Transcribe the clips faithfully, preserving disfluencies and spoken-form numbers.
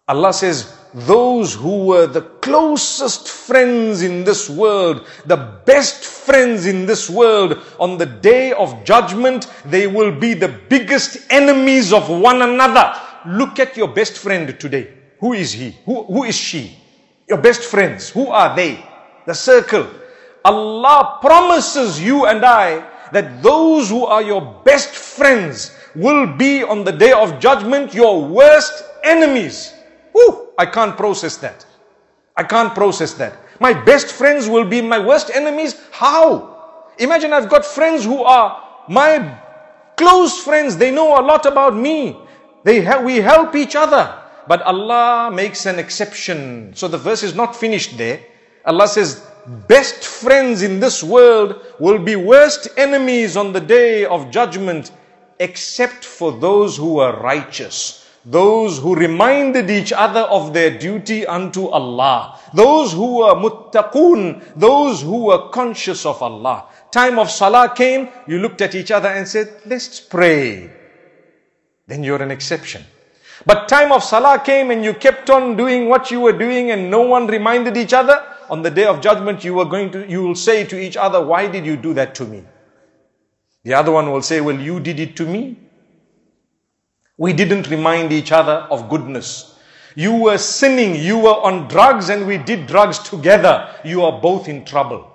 Allah says, those who were the closest friends in this world, the best friends in this world, on the day of judgment, they will be the biggest enemies of one another. Look at your best friend today. Who is he? Who, who is she? Your best friends. Who are they? The circle. Allah promises you and I that those who are your best friends will be on the day of judgment your worst enemies. Whew, I can't process that. I can't process that. My best friends will be my worst enemies? How? Imagine I've got friends who are my close friends. They know a lot about me. They ha- we help each other. But Allah makes an exception. So the verse is not finished there. Allah says, best friends in this world will be worst enemies on the day of judgment, except for those who are righteous. Those who reminded each other of their duty unto Allah. Those who were muttaqoon. Those who were conscious of Allah. Time of salah came, you looked at each other and said, let's pray. Then you're an exception. But time of salah came and you kept on doing what you were doing and no one reminded each other. On the day of judgment, you were going to, you will say to each other, why did you do that to me? The other one will say, well, you did it to me. We didn't remind each other of goodness. You were sinning, you were on drugs and we did drugs together. You are both in trouble.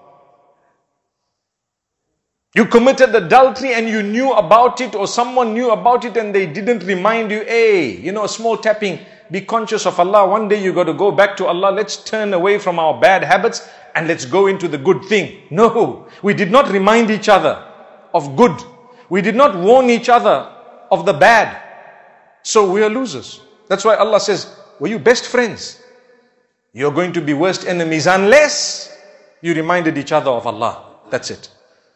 You committed adultery and you knew about it, or someone knew about it and they didn't remind you. Hey, you know, a small tapping. Be conscious of Allah. One day you got to go back to Allah. Let's turn away from our bad habits and let's go into the good thing. No, we did not remind each other of good. We did not warn each other of the bad. So we are losers. That's why Allah says, were you best friends? You're going to be worst enemies unless you reminded each other of Allah. That's it.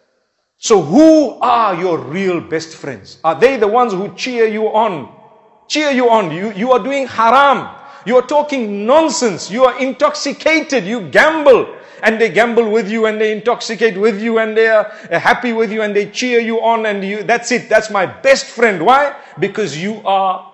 So who are your real best friends? Are they the ones who cheer you on? Cheer you on. You, you are doing haram. You are talking nonsense. You are intoxicated. You gamble. And they gamble with you and they intoxicate with you and they are happy with you and they cheer you on and you, that's it. That's my best friend. Why? Because you are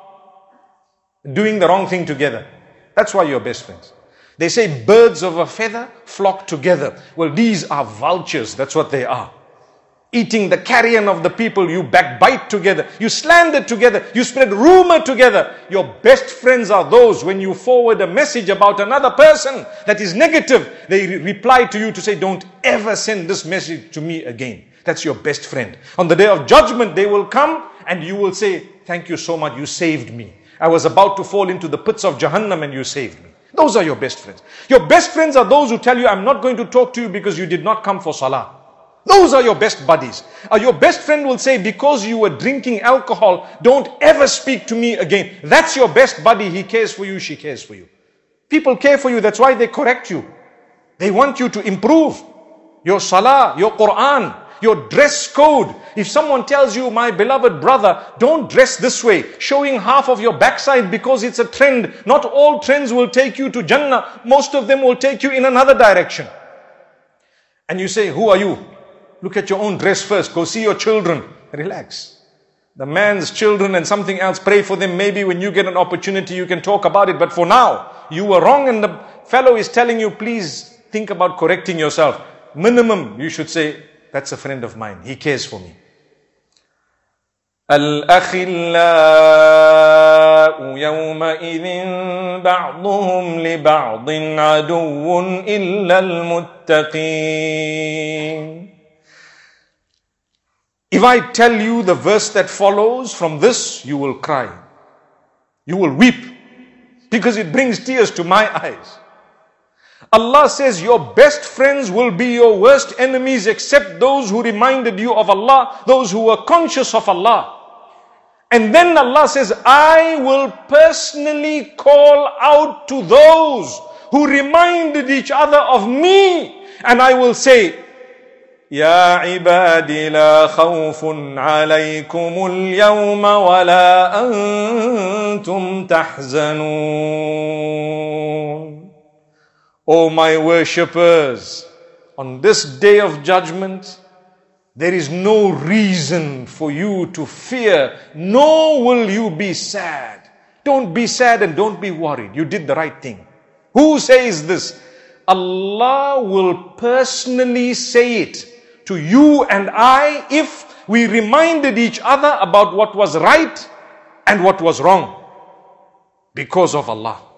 doing the wrong thing together. That's why you're best friends. They say birds of a feather flock together. Well, these are vultures. That's what they are. Eating the carrion of the people. You backbite together. You slander together. You spread rumor together. Your best friends are those when you forward a message about another person that is negative, they re- reply to you to say, don't ever send this message to me again. That's your best friend. On the day of judgment, they will come and you will say, thank you so much. You saved me. I was about to fall into the pits of Jahannam and you saved me. Those are your best friends. Your best friends are those who tell you, I'm not going to talk to you because you did not come for salah. Those are your best buddies. Uh, your best friend will say, because you were drinking alcohol, don't ever speak to me again. That's your best buddy. He cares for you, she cares for you. People care for you, that's why they correct you. They want you to improve your salah, your Quran, your dress code. If someone tells you, my beloved brother, don't dress this way, showing half of your backside because it's a trend. Not all trends will take you to Jannah. Most of them will take you in another direction. And you say, who are you? Look at your own dress first. Go see your children. Relax. The man's children and something else, pray for them. Maybe when you get an opportunity, you can talk about it. But for now, you were wrong and the fellow is telling you, please think about correcting yourself. Minimum, you should say, that's a friend of mine. He cares for me. الأخلاء يومئذ بعضهم لبعض عدو إلا المتقين. If I tell you the verse that follows from this, you will cry. You will weep because it brings tears to my eyes. Allah says your best friends will be your worst enemies except those who reminded you of Allah, those who were conscious of Allah. And then Allah says, I will personally call out to those who reminded each other of me. And I will say, يا عبادي لا خوف عليكم اليوم ولا أنتم تحزنون. O my worshippers, on this day of judgment, there is no reason for you to fear, nor will you be sad. Don't be sad and don't be worried. You did the right thing. Who says this? Allah will personally say it to you and I if we reminded each other about what was right and what was wrong. Because of Allah.